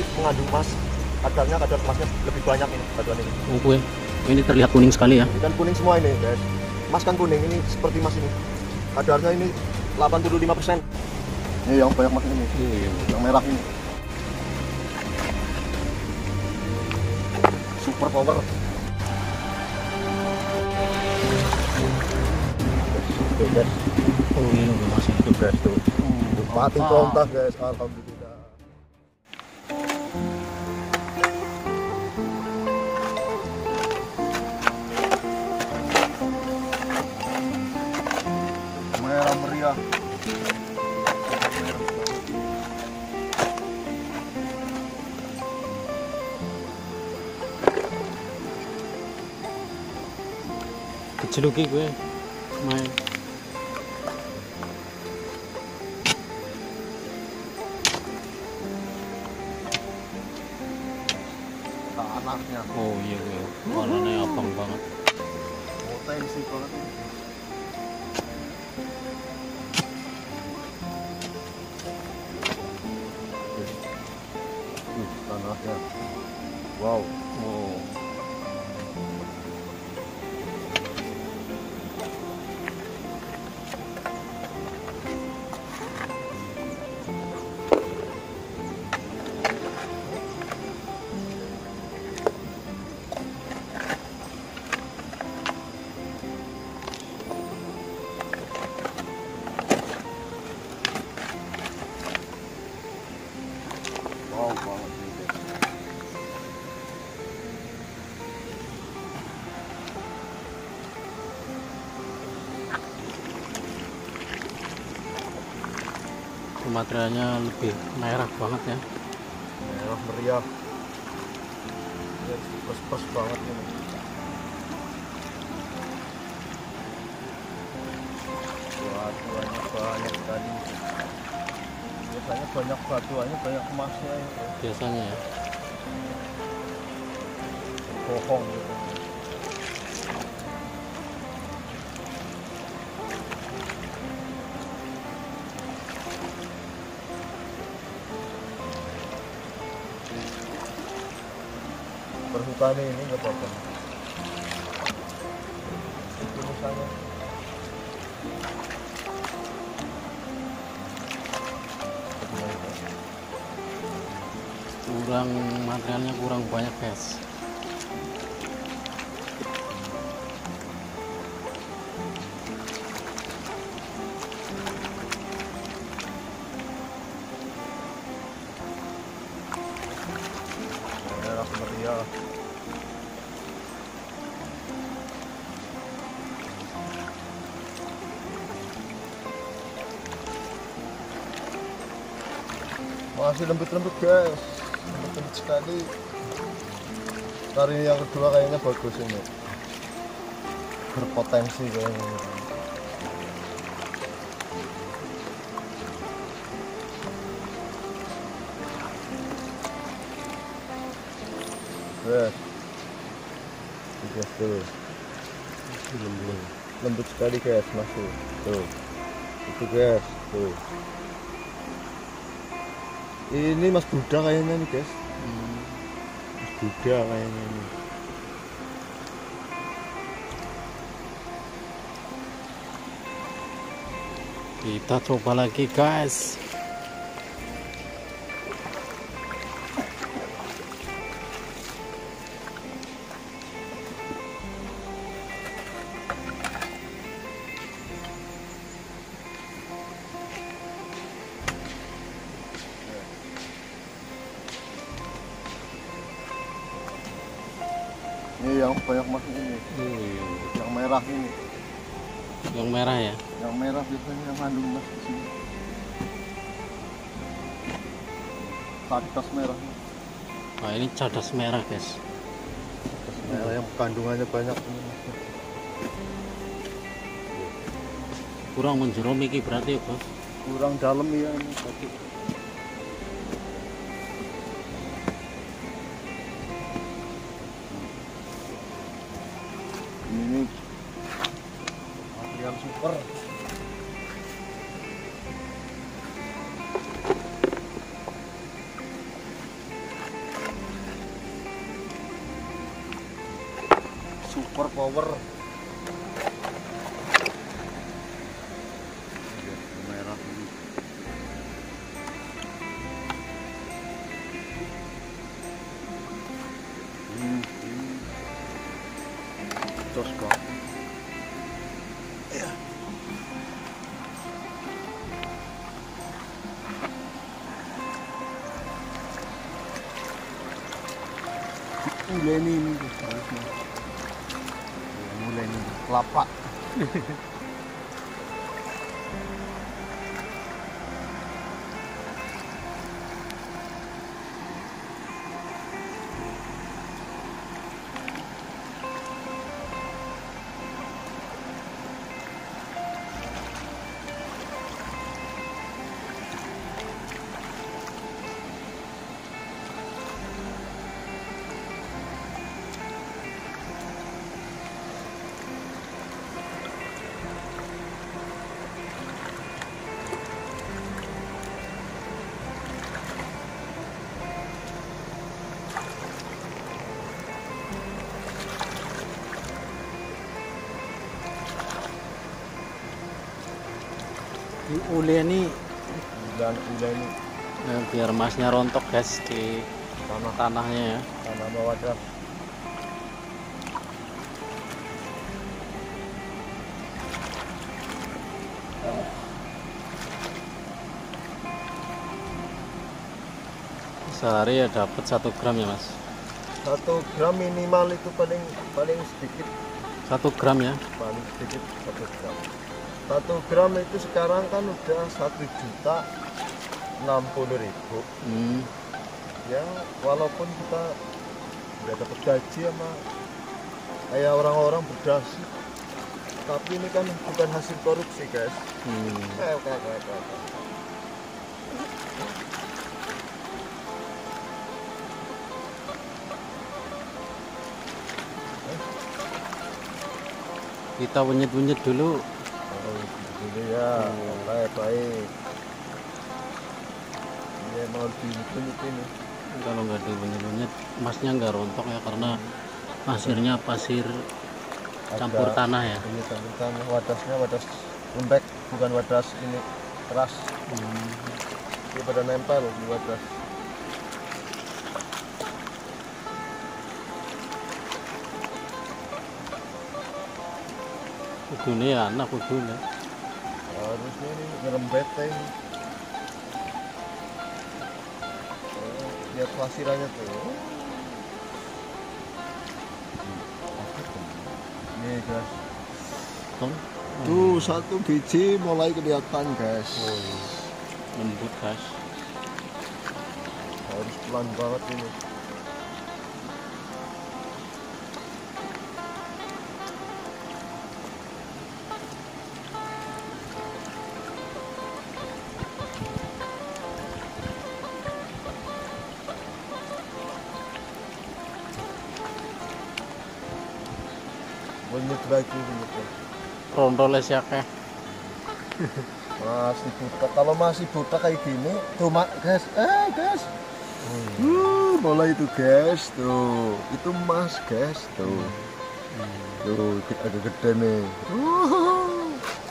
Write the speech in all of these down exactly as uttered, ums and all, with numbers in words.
mengandung emas. Kadarnya kadar emasnya lebih banyak ini batuan ini. Oke, ini terlihat kuning sekali ya. Dan kuning semua ini, guys. Emas kan kuning, ini seperti emas ini. Kadarnya ini delapan puluh lima persen. Ini yang banyak emas ini. Iya. Yang merah ini. Super power. Tuh, guys. Oh ini masih Tuh, guys, tuh. Tuh, mati kontak, guys. Alhamdulillah. Merah meriah. Keceluki gue main. Tanahnya Oh iya gue, warnanya abang banget. potensi banget ini. Uh, tanahnya wow. Oh. Wow banget ini, guys. Materialnya lebih merah banget ya. Merah meriah. Ya, plus-plus banget ini. Batuannya banyak sekali. Biasanya banyak batuannya, banyak emasnya. Biasanya ya. Bohong gitu. Perhutani ini nggak apa-apa. Itu misalnya. Kurang materialnya kurang banyak guys. Merah meriah. Masih lembut-lembut, guys. Lembut sekali. Hari yang kedua kayaknya bagus ini. Berpotensi kayaknya. Guys. Guys tuh. Lembut. Lembut sekali, guys, masuk. Tuh. Itu, guys. Tuh. Ini Mas Buddha kayaknya nih, guys. Hmm. Mas Buddha kayaknya ini. Kita coba lagi guys. Ini yang banyak emas ini. Hmm. Yang merah ini. Yang merah ya. Yang merah biasanya yang mengandung emas di sini. Cadas merah. Nah ini cadas merah guys. Cadas merah yang kandungannya banyak ini. Kurang menjerom iki berarti ya bos. Kurang dalam ya ini tadi. Ini material super. super power. Merah ini. Hmm, hmm. Terus kok. Ya. Mulai nih ini harusnya. Ya, mulai nih kelapa. Di ule ini Dan udah ini eh, biar masnya rontok guys di tanah tanahnya ya. tanah bawah drum. Sehari ya dapat satu gram ya mas. Satu gram minimal itu paling paling sedikit, Satu gram ya. paling sedikit satu gram. Satu gram itu sekarang kan udah satu juta enam puluh ribu. Hmm. Ya walaupun kita udah dapat gaji sama kayak orang-orang berdasi, tapi ini kan bukan hasil korupsi guys. Hmm. Eh, oke, oke, oke, oke. Kita wenyet-wenyet dulu. Oh, gitu ya. Baik, baik. Ini mau dibunyit ini. Kalau nggak diwenyet-wenyet masnya nggak rontok ya, karena pasirnya pasir campur Ada- tanah ya. Ini campur tanah. Wadasnya wadas lembek, bukan wadas ini keras. Hmm. Dia pada nempel di wadas. Kudune ya anak kudune. Harusnya ini ngerembet ini. Oh, lihat pasirannya tuh. Nih guys. Tong. Tuh satu biji mulai kelihatan guys. Lembut guys. Harus pelan banget ini. Bunyit lagi, bunyit lagi. Rondo les ya keh. Masih buta. Kalau masih buta kayak gini, tuh mak guys, eh guys. Uh, mulai itu guys, tuh itu emas guys, tuh, tuh agak gede nih. Uh.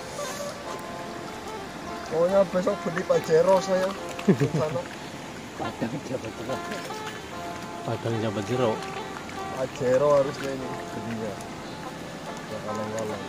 Pokoknya besok beli Pajero saya di sana. Padang jabat jero. Padang jabat jero. Pajero harusnya ini belinya. Ya kaleng-kaleng.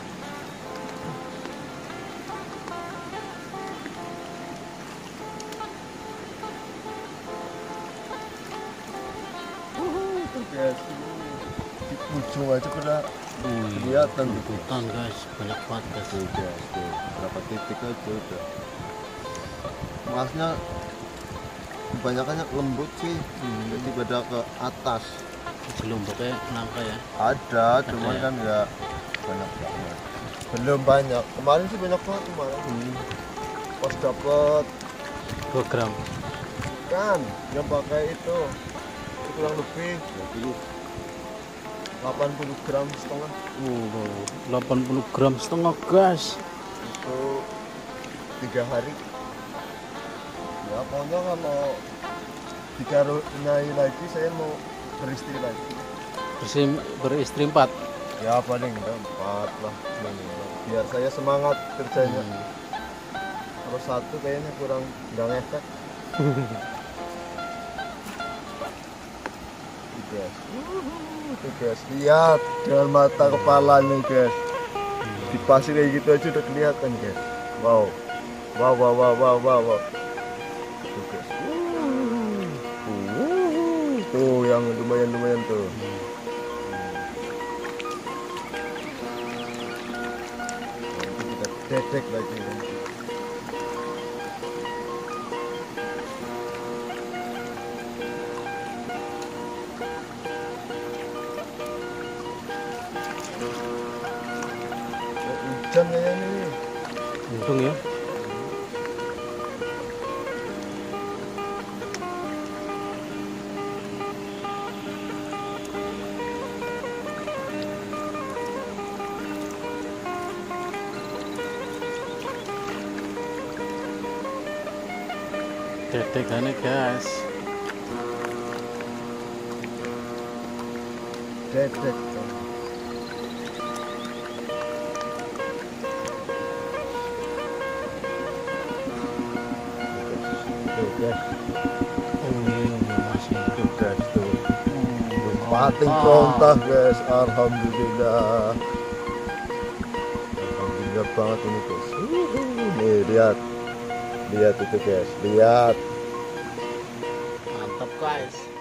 Guys, di ujung aja pada kelihatan gitu. Hutan guys, banyak banget guys. Tuh guys, tuh berapa titik aja udah. Emasnya kebanyakannya lembut sih, Hmm. jadi pada ke atas. Jelomboknya nangka ya. Ada, cuman ya? kan nggak banyak banget. Belum banyak. Kemarin sih banyak banget kemarin. Hmm. Pas dapet dua gram. kan yang pakai itu, itu kurang lebih delapan puluh gram setengah. Oh, delapan puluh gram setengah guys. Itu tiga hari. Ya pokoknya kalau dikaruniai lagi saya mau beristri lagi. Bersi, beristri empat. Ya paling enggak empat lah minimal. Biar saya semangat kerjanya. Hmm. Kalau satu kayaknya kurang nggak ngefek. Guys, tuh guys, lihat dengan mata kepalanya guys. Di pasir kayak gitu aja udah kelihatan guys. Wow, wow, wow, wow, wow, wow, wow. Tuh guys, uh, tuh yang lumayan lumayan tuh. Nanti kita dedek lagi nanti. Hujan kayaknya nih. Untung ya. Dedekannya guys. Dedek. Tuh guys, Oh iya masih. tuh guys tuh. Pating prontah guys, alhamdulillah. Alhamdulillah banget ini guys. Nih lihat, lihat itu guys, lihat. Mantap guys.